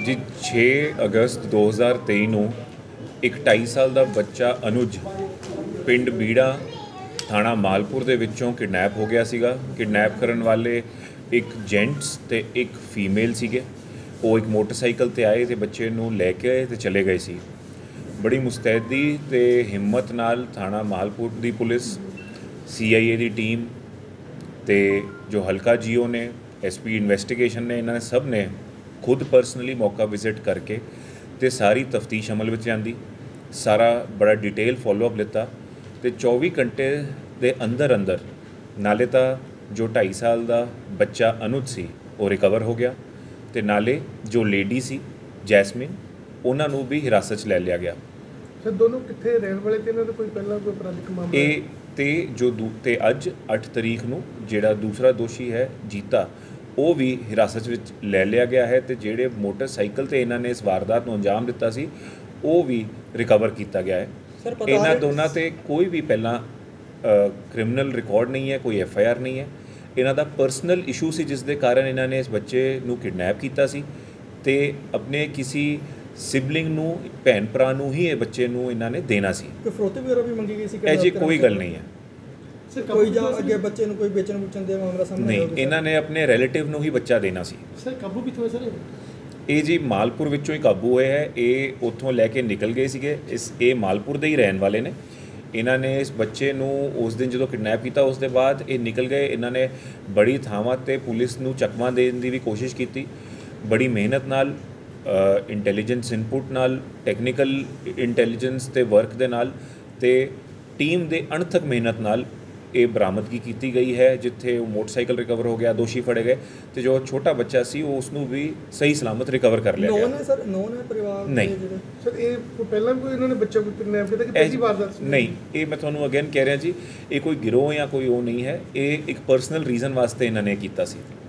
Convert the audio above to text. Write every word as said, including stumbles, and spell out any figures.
जी छे अगस्त दो हज़ार तेई ਨੂੰ ਇੱਕ ਢਾਈ ਸਾਲ ਦਾ ਬੱਚਾ ਅਨੁਜ ਪਿੰਡ ਬੀੜਾ ਥਾਣਾ ਮਾਲਪੁਰ ਦੇ ਵਿੱਚੋਂ ਕਿਡਨੈਪ ਹੋ ਗਿਆ ਸੀਗਾ। ਕਿਡਨੈਪ ਕਰਨ ਵਾਲੇ ਇੱਕ ਜੈਂਟਸ ਤੇ ਇੱਕ ਫੀਮੇਲ ਸੀਗੇ। ਉਹ ਇੱਕ ਮੋਟਰਸਾਈਕਲ ਤੇ ਆਏ ਤੇ ਬੱਚੇ ਨੂੰ ਲੈ ਕੇ ਆਏ ਤੇ ਚਲੇ ਗਏ ਸੀ। ਬੜੀ ਮੁਸਤੈਦੀ ਤੇ ਹਿੰਮਤ ਨਾਲ ਥਾਣਾ ਮਾਲਪੁਰ ਦੀ ਪੁਲਿਸ, ਸੀ ਆਈ ਏ ਦੀ ਟੀਮ ਤੇ ਜੋ ਹਲਕਾ ਜੀਓ ਨੇ, ਐਸ ਪੀ ਇਨਵੈਸਟੀਗੇਸ਼ਨ ਨੇ, ਇਹਨਾਂ ਨੇ ਸਭ ਨੇ खुद परसनली मौका विजिट करके तो सारी तफ्तीश अमल में आंदी, सारा बड़ा डिटेल फॉलोअप लिता तो चौबीस घंटे के अंदर अंदर नाले तो जो ढाई साल का बच्चा अनुज सी वो रिकवर हो गया तो नाले जो लेडी सी जैसमिन उन्होंने भी हिरासत च लै लिया गया। सर दोनों कितने रहने वाले थे, इन्होंने कोई पहला कोई अपराधिक मामला ये ते जो दू ते अज अठ तरीक नूं जिहड़ा दूसरा दोषी है जीता वो भी हिरासत विच लै लिया गया है तो जेड़े मोटरसाइकिल ते इन्होंने इस वारदात नूं अंजाम दिता सी वो भी रिकवर किया गया है। इन्हां दोनों ते कोई भी पहला क्रिमिनल रिकॉर्ड नहीं है, कोई एफ आई आर नहीं है। इन्हां दा पर्सनल इशू सी जिस दे कारण इन्होंने इस बच्चे नूं किडनैप किया सी ते अपने किसी सिबलिंग नूं भैन भरा नूं ही ये बच्चे नूं इन्होंने देना सी। कोई फरोती वगैरह भी मंगी गई सी? ऐ जी कोई गल नहीं है। कोई ਜਾਂ ਅੱਗੇ ਬੱਚੇ ਨੂੰ ਕੋਈ ਵੇਚਣ ਵੁਚਣ ਦੇ ਮਾਮਲਾ ਸਾਹਮਣੇ ਨਹੀਂ, ਇਹਨਾਂ ਨੇ ਆਪਣੇ ਰਿਲੇਟਿਵ ਨੂੰ ਹੀ ਬੱਚਾ ਦੇਣਾ ਸੀ। ਸਰ ਕਾਬੂ ਵੀ ਹੋਏ ਸਰ ਇਹ ਜੀ ਮਾਲਪੁਰ ਵਿੱਚੋਂ ਹੀ ਕਾਬੂ ਹੋਏ ਹੈ। ਇਹ ਉੱਥੋਂ ਲੈ ਕੇ ਨਿਕਲ ਗਏ ਸੀਗੇ। ਇਸ ਇਹ ਮਾਲਪੁਰ ਦੇ ਹੀ ਰਹਿਣ ਵਾਲੇ ਨੇ। ਇਹਨਾਂ ਨੇ ਇਸ ਬੱਚੇ ਨੂੰ ਉਸ ਦਿਨ ਜਦੋਂ ਕਿਡਨੈਪ ਕੀਤਾ ਉਸ ਦੇ ਬਾਅਦ ਇਹ ਨਿਕਲ ਗਏ। ਇਹਨਾਂ ਨੇ ਬੜੀ ਥਾਵਾਂ ਤੇ ਪੁਲਿਸ ਨੂੰ ਚਕਮਾ ਦੇਣ ਦੀ ਵੀ ਕੋਸ਼ਿਸ਼ ਕੀਤੀ, ਬੜੀ ਮਿਹਨਤ ਨਾਲ, ਇੰਟੈਲੀਜੈਂਸ ਇਨਪੁਟ ਨਾਲ, ਟੈਕਨੀਕਲ ਇੰਟੈਲੀਜੈਂਸ ਤੇ ਵਰਕ ਦੇ ਨਾਲ ਤੇ ਟੀਮ ਦੇ ਅਣਥਕ ਮਿਹਨਤ ਨਾਲ ਇਹ ਬਰਾਮਦਗੀ ਕੀਤੀ ਗਈ ਹੈ। ਜਿੱਥੇ ਉਹ ਮੋਟਰਸਾਈਕਲ ਰਿਕਵਰ ਹੋ ਗਿਆ, ਦੋਸ਼ੀ ਫੜੇ ਗਏ ਤੇ ਜੋ ਛੋਟਾ ਬੱਚਾ ਸੀ ਉਹ ਉਸ ਨੂੰ ਵੀ ਸਹੀ ਸਲਾਮਤ ਰਿਕਵਰ ਕਰ ਲਿਆ ਗਿਆ। ਨੋਨ ਹੈ ਸਰ, ਨੋਨ ਹੈ ਪਰਿਵਾਰ ਨਹੀਂ ਸਰ। ਇਹ ਕੋਈ ਪਹਿਲਾਂ ਕੋਈ ਇਹਨਾਂ ਨੇ ਬੱਚਾ ਕੋਈ ਕਿਡਨੈਪ ਕੀਤਾ ਕਿ ਪਹਿਲੀ ਵਾਰ ਦਾ ਨਹੀਂ? ਇਹ ਮੈਂ ਤੁਹਾਨੂੰ ਅਗੇਨ ਕਹਿ ਰਿਹਾ ਜੀ, ਇਹ ਕੋਈ ਗਿਰੋਹ ਜਾਂ ਕੋਈ ਉਹ ਨਹੀਂ ਹੈ। ਇਹ ਇੱਕ ਪਰਸਨਲ ਰੀਜ਼ਨ ਵਾਸਤੇ ਇਹਨਾਂ ਨੇ ਕੀਤਾ ਸੀ।